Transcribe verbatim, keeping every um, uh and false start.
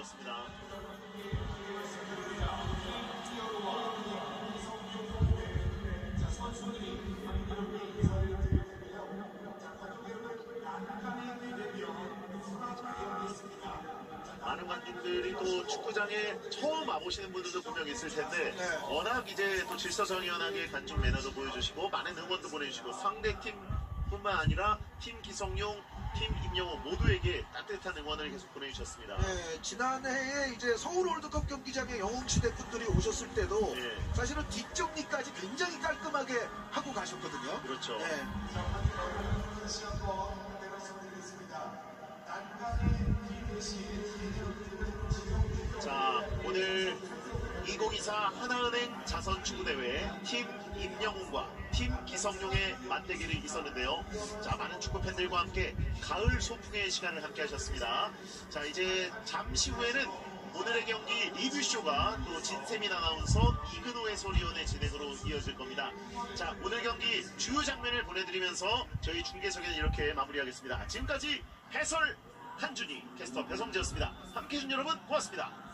그렇습니다. 많은 관중들이 또 축구장에 처음 와보시는 분들도 분명 있을 텐데 네. 워낙 이제 또 질서정연하게 관중 매너도 보여주시고 많은 응원도 보내주시고 상대팀뿐만 아니라 팀 기성용, 팀 임영호 모두에게 따뜻한 응원을 계속 보내주셨습니다. 네, 지난해에 이제 서울 월드컵 경기장에 영웅시대 분들이 오셨을 때도 네. 사실은 뒷정리까지 굉장히 깔끔하게 하고 가셨거든요. 그렇죠. 네. 자, 오늘 이천이십사 하나은행 자선축구대회 팀 임영웅과 팀 기성용의 맞대결이 있었는데요. 자, 많은 축구팬들과 함께 가을 소풍의 시간을 함께 하셨습니다. 자, 이제 잠시 후에는 오늘의 경기 리뷰쇼가 또 진세민 아나운서, 이근호 해설위원의 진행으로 이어질 겁니다. 자, 오늘 경기 주요 장면을 보내드리면서 저희 중계석에는 이렇게 마무리하겠습니다. 지금까지 해설 한준희, 캐스터 배성재였습니다. 함께해 주신 여러분 고맙습니다.